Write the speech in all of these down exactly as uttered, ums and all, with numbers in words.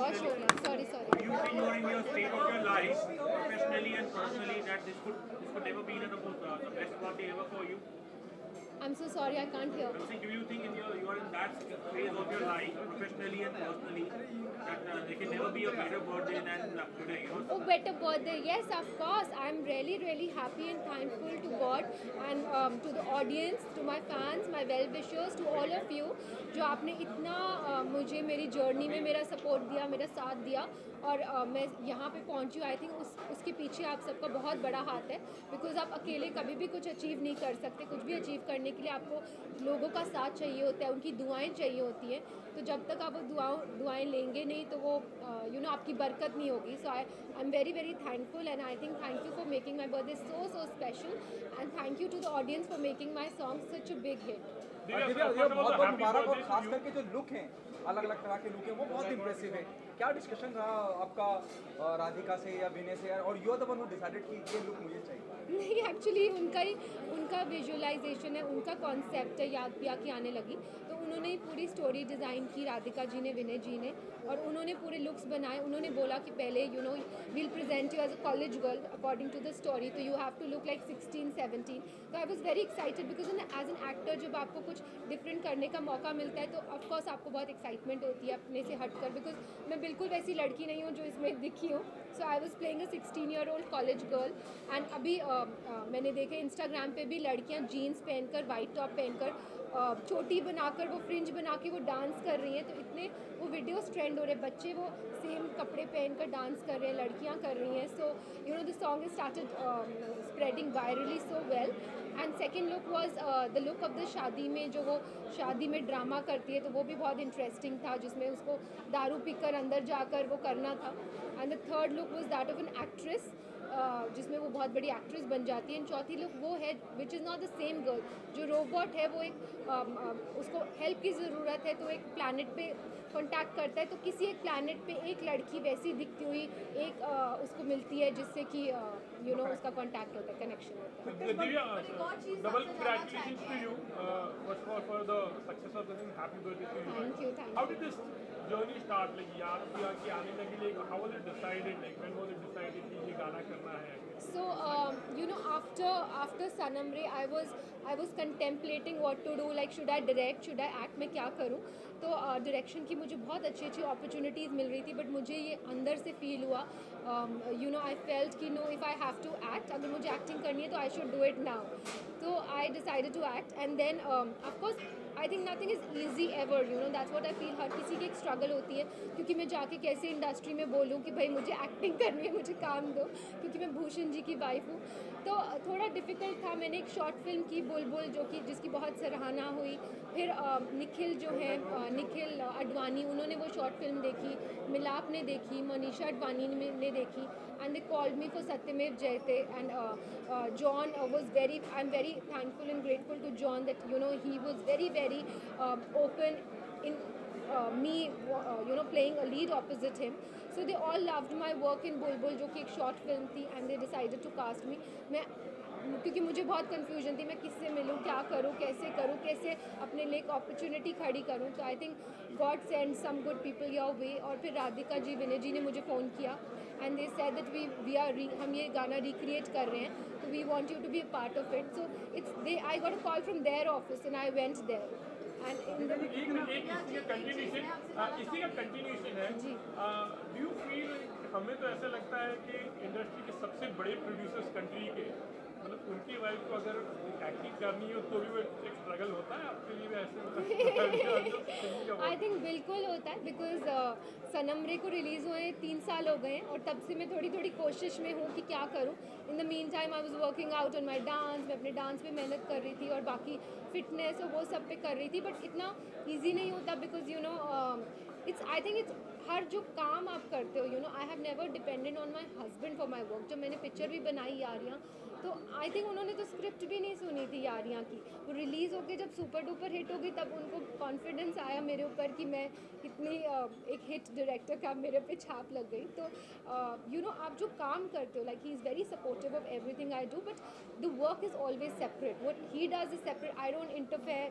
sure, personally, yeah. Sorry, sorry. do you think you are in your state of your life, professionally and personally, that this could this could never be the, most, uh, the best birthday ever for you? I'm so sorry, I can't hear. I'm saying, do you think in your you are in that phase of your life, professionally and personally, that uh, there can never be a better birthday than uh, today? You know? Oh, better birthday. Yes, of course. I'm really, really happy and thankful to God and um, to the audience, to my fans, my well-wishers, to all of you जो आपने इतना uh, मुझे मेरी journey में मेरा support दिया, मेरा साथ दिया और uh, मैं यहाँ पे पहुँची हूँ. आई थिंक उस उसके पीछे आप सबका बहुत बड़ा हाथ है बिकॉज आप अकेले कभी भी कुछ अचीव नहीं कर सकते. कुछ भी अचीव करने के लिए आपको लोगों का साथ चाहिए होता है, उनकी दुआएं चाहिए होती हैं. तो जब तक आप वो दुआओं दुआएं लेंगे नहीं तो वो यू नो आपकी बरकत नहीं होगी. So I I am very very thankful and I think thank you for making my birthday so so special and thank you to the audience for making my song such a big hit. Divya Divya बहुत बहुत मुबारक. और खास करके जो look हैं, अलग अलग तरह के लुक हैं, वो बहुत इंप्रेसिव है. क्या डिस्कशन रहा आपका अ, राधिका से या विनय से, और you are the one who decided कि ये लुक मुझे चाहिए? नहीं, एक्चुअली उनका ही उनका विजुअलाइजेशन है, उनका कॉन्सेप्ट है. याद पिया की आने लगी तो उन्होंने ही पूरी स्टोरी डिज़ाइन की, राधिका जी ने, विनय जी ने, और उन्होंने पूरे लुक्स बनाए. उन्होंने बोला कि पहले you know will present you as a college girl according to the story, तो you have to look like sixteen seventeen. तो I was very excited because as an actor जब आपको कुछ डिफरेंट करने का मौका मिलता है तो ऑफकोर्स आपको बहुत एक्साइटमेंट होती है अपने से हट कर, बिकॉज मैं बिल्कुल वैसी लड़की नहीं हूँ जो इसमें दिखी हूँ. So I was playing a sixteen year old college girl. And अभी uh, uh, मैंने देखे इंस्टाग्राम पे भी लड़कियाँ जीन्स पहनकर, वाइट टॉप पहनकर, uh, चोटी बनाकर, वो फ्रिंज बना के वो डांस कर रही हैं. तो इतने वो वीडियोस ट्रेंड हो रहे हैं, बच्चे वो सेम कपड़े पहनकर डांस कर रहे हैं, लड़कियाँ कर रही हैं. So you know the song is started spreading virally so well. And second look was the look of the शादी में, जो वो शादी में ड्रामा करती है तो वो भी बहुत इंटरेस्टिंग था, जिसमें उसको दारू पीकर अंदर जाकर वो करना था. And the third look was that of an actress, जिसमें वो बहुत बड़ी एक्ट्रेस बन जाती है. एंड चौथी लुक वो है which is not the same girl. जो रोबोट है वो एक um, uh, उसको हेल्प की ज़रूरत है तो एक प्लानट पे कांटेक्ट करता है, तो किसी एक प्लानट पे एक लड़की वैसी दिखती हुई एक uh, उसको मिलती है जिससे कि यू नो उसका कांटेक्ट होता है, कनेक्शन होता है. Divya, uh, double congratulations to you. Uh, first of all, for the success of the thing, happy birthday to you. Thank you, thank How you. did this journey start? Like, यार पिया की आने लगी, like, how was it decided? Like, when was it decided कि ये गाना करना है? So um, you know after after Sanam Re I was I was contemplating what to do, like should I direct, should I act, मैं क्या करूँ. तो direction uh, की मुझे बहुत अच्छी अच्छी अपॉर्चुनिटीज़ मिल रही थी, बट मुझे ये अंदर से फील हुआ, यू नो आई फेल्ट कि no, if I have to act, अगर मुझे एक्टिंग करनी है तो I should do it now. तो I decided to act and then of course I think nothing is easy ever, you know that's what I feel. हर किसी की एक स्ट्रगल होती है, क्योंकि मैं जाके कैसे इंडस्ट्री में बोलूँ कि भाई मुझे एक्टिंग करनी है, मुझे काम दो, क्योंकि मैं भूषण जी की वाइफ हूँ. तो थोड़ा डिफ़िकल्ट था. मैंने एक शॉर्ट फिल्म की बुलबुल, जो कि जिसकी बहुत सराहना हुई. फिर uh, निखिल जो है uh, निखिल अडवाणी, उन्होंने वो शॉर्ट फिल्म देखी, मिलाप ने देखी, मनीषा अडवाणी ने ने देखी, and they called me for Satyamev Jayate. And John was very, I am very thankful and grateful to John that you know he was very very open in uh, me uh, you know playing a lead opposite him. So they all loved my work in Bulbul, जो कि एक short film थी, and they decided to cast me. मैं क्योंकि मुझे बहुत confusion थी, मैं किससे मिलूँ, क्या करूँ, कैसे करूँ, कैसे अपने लिए एक अपॉर्चुनिटी खड़ी करूँ. तो I think God send some good people your way. और फिर राधिका जी, विनय जी ने मुझे फ़ोन किया and they said that we we are हम ये गाना रिक्रिएट कर रहे हैं, तो we want you to be a part of it. So it's they I got a call from their office and I went there. And in the एक एक इसी का कंटिन्यूशन इसी का कंटिन्यूशन है. जी. डू यू फील, हमें तो ऐसा लगता है कि इंडस्ट्री के सबसे बड़े प्रोड्यूसर्स कंट्री के, मतलब उनकी वाइफ को अगर एक्टिंग करनी हो तो भी वो एक स्ट्रगल होता है आपके लिए भी ऐसे? आई थिंक बिल्कुल होता है, बिकॉज सनम रे को रिलीज़ हुए तीन साल हो गए हैं और तब से मैं थोड़ी थोड़ी कोशिश में हूँ कि क्या करूँ. In the meantime I was working out on my dance. मैं अपने डांस पे मेहनत कर रही थी और बाकी फिटनेस और वो सब पे कर रही थी, बट इतना ईजी नहीं होता, because you know it's I think it's हर जो काम आप करते हो, you know I have never depended on my husband for my work. जब मैंने पिक्चर भी बनाई यारियाँ, तो आई थिंक उन्होंने तो स्क्रिप्ट भी नहीं सुनी थी यारियाँ की. वो रिलीज़ होके जब सुपर डुपर हिट हो गई, तब उनको कॉन्फिडेंस आया मेरे ऊपर कि मैं इतनी uh, एक हिट डायरेक्टर का मेरे पे छाप लग गई. तो यू नो आप जो काम करते हो, like he is very supportive of everything I do, but the work is always separate. What he does is separate. I don't interfere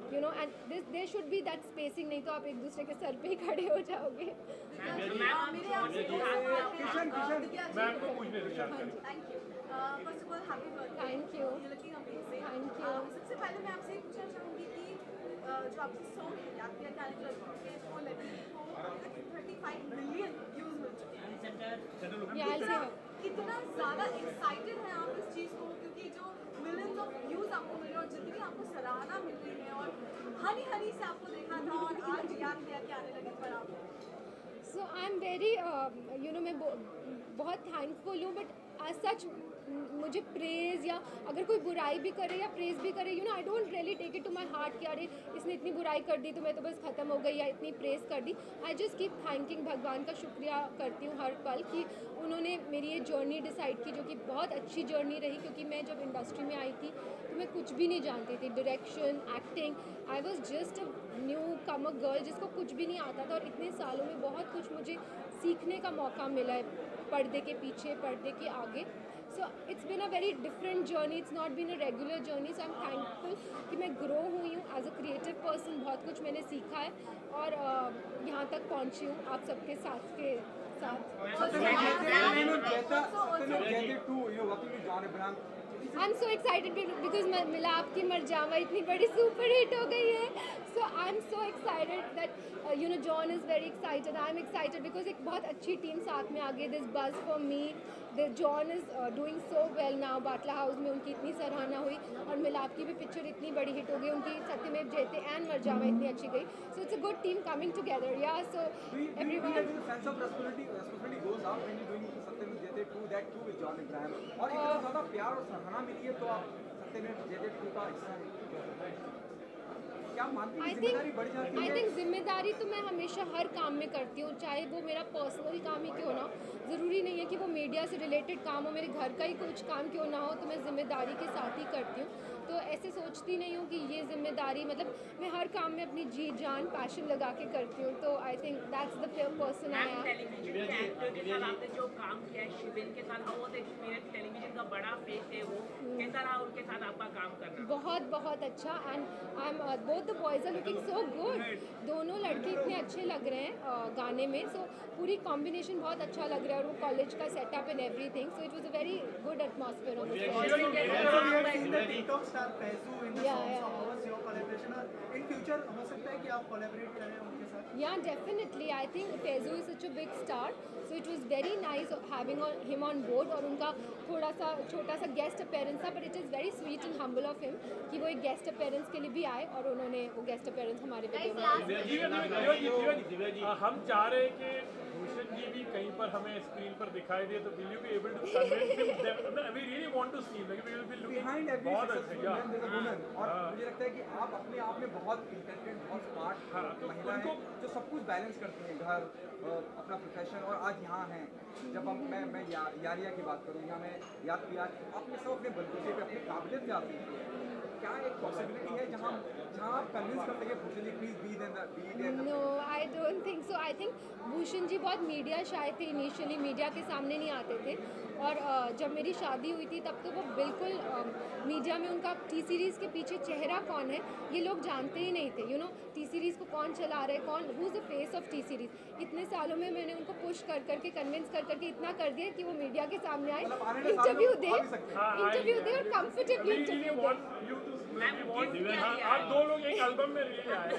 you know and this there should be that spacing, नहीं तो आप एक दूसरे के sir पे ही खड़े हो जाओगे. मेरे आपसे किशन किशन मैं आपको पूछने से याद करूँ. Thank you. First of all happy birthday. Thank you. You looking amazing. Thank you. सबसे पहले मैं आपसे ये पूछना चाहूँगी कि uh, जो आपकी सॉन्ग है याद किया कैलेंडर के इसको लगी को थर्टी फाइव मिलियन व्यूज मिल चुके हैं. Yeah, I'll say her. कितना ज़्यादा एक्साइटेड हैं आप इस चीज़ को, क्योंकि जो मिलियंस ऑफ व्यूज आपको मिल रहे हैं और जितनी आपको सराहना मिल रही है, और हनी हनी से आपको देखा था और आज याद किया कि आने लगे पर आप. So I am very you know मैं बहुत थैंकफुल हूँ, बट एज सच मुझे प्रेज़ या अगर कोई बुराई भी करे या प्रेज़ भी करे, you know I don't really take it to my heart कि अरे इसने इतनी बुराई कर दी तो मैं तो बस ख़त्म हो गई, या इतनी प्रेज़ कर दी. आई जस्ट कीप थैंकिंग, भगवान का शुक्रिया करती हूँ हर पल कि उन्होंने मेरी ये जर्नी डिसाइड की, जो कि बहुत अच्छी जर्नी रही. क्योंकि मैं जब इंडस्ट्री में आई थी तो मैं कुछ भी नहीं जानती थी, direction, acting. I was just a newcomer girl जिसको कुछ भी नहीं आता था, और इतने सालों में बहुत कुछ मुझे सीखने का मौका मिला है पर्दे के पीछे, पर्दे के आगे. So it's been a very different journey, it's not been a regular journey. So I am thankful कि मैं ग्रो हुई हूँ एज अ क्रिएटिव पर्सन, बहुत कुछ मैंने सीखा है और uh, यहाँ तक पहुँची हूँ आप सबके साथ के साथ. I am so excited because Milap की मरजावा इतनी बड़ी सुपर हिट हो गई है. So I am so excited that you know John is very excited, I am excited because एक बहुत अच्छी टीम साथ में आ गई. This buzz for me, the John is doing so well now. Batla house में उनकी इतनी सराहना हुई और मिलाप की भी पिक्चर इतनी बड़ी हिट हो गई, उनकी सत्यमेव जयते एंड मरजावा इतनी अच्छी गई. So it's a good team coming together. या सो और इतना ज़्यादा प्यार और सराहना मिली है तो आप सत्यमेव जयते टू का हिस्सा क्या मानती हैं, जिम्मेदारी बढ़ जाती है? आई थिंक जिम्मेदारी तो मैं हमेशा हर काम में करती हूँ, चाहे वो मेरा पर्सनल काम ही क्यों ना हो. ज़रूरी नहीं है कि वो मीडिया से रिलेटेड काम हो, मेरे घर का ही कुछ काम क्यों ना हो तो मैं जिम्मेदारी के साथ ही करती हूँ. तो ऐसे सोचती नहीं हूँ कि ये जिम्मेदारी, मतलब मैं हर काम में अपनी जी जान पैशन लगा के करती हूँ. तो I think that's the person I am. Television के एक्टर के साथ आपने जो काम किया है शिविन के साथ, वो एक्सपीरियंस टेलीविजन का बड़ा फेस है, वो कैसा रहा उनके साथ आपका काम करना? बहुत बहुत अच्छा. And I am both the boys are looking so good. दोनों लड़के इतने अच्छे लग रहे हैं uh, गाने में. सो so, पूरी कॉम्बिनेशन बहुत अच्छा लग रहा है, और वो कॉलेज का setup and everything. So it was a very good atmosphere on the Yeah, definitely. I think Faizu is such a big star, so it was very nice having on, him on board. और उनका थोड़ा सा छोटा सा guest appearance था, but it is very sweet and humble of him कि वो एक गेस्ट अपीयरेंस के लिए भी आए और उन्होंने वो गेस्ट अपीयरेंस हमारे वीडियो में. हम चाह रहे हैं कि भूषण जी भी कहीं पर हमें स्क्रीन पर दिखाई दे, तो will you be able to convince him? We really want to see, like we will be looking Behind every बहुत successful अच्छा. man there's a woman. और मुझे लगता है कि आप अपने आप में बहुत इंटेलिजेंट, बहुत स्मार्ट हाँ, तो महिला हैं उनको- जो सब कुछ बैलेंस करती हैं, घर, अ, अपना प्रोफेशन, और आज यहाँ हैं. जब हम मैं मैं या, यारिया की बात करूँ, यहाँ मैं याद किया आपने सब अपने बलबूते पे अपनी काबिलियत पे आती है. क्या एक पॉसिबिलिटी है जहाँ जहाँ आप कन्विंस कर सके Bhushan ji please be then be then? No, I don't think so. I think Bhushan ji बहुत मीडिया शाय थे, इनिशियली मीडिया के सामने नहीं आते थे. और uh, जब मेरी शादी हुई थी तब तो वो बिल्कुल uh, मीडिया में उनका टी सीरीज़ के पीछे चेहरा कौन है ये लोग जानते ही नहीं थे. यू नो टी सीरीज़ को कौन चला रहा है, कौन who is the face of T series. इतने सालों में मैंने उनको पुश कर करके कन्विंस कर करके इतना कर दिया कि वो मीडिया के सामने आए, इंटरव्यू दे इंटरव्यू दे और कंफर्टेबली इंटरव्यू दे. आप दो लोग एक एल्बम में रिलीज आए.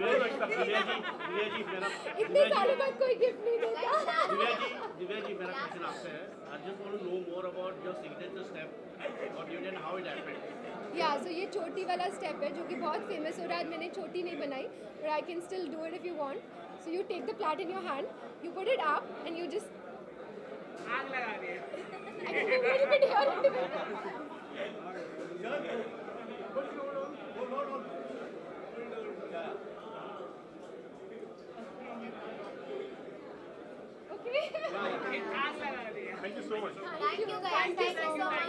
इतने सालों बाद कोई गिफ्ट नहीं देता. दिव्या जी, दिव्या जी मेरा क्वेश्चन आपसे है. I just want to know more about your signature step, what you did and how it happened. या सो ये चोटी वाला स्टेप है जो कि बहुत फेमस हो रहा है. मैंने चोटी नहीं बनाई, but I can still do it if you want. So you take the plate in your hand, you put it up and you just आग लगा रही है. I can do very bit here. आग लगा रही है. Thank you so much. Thank you guys. Thank you so much.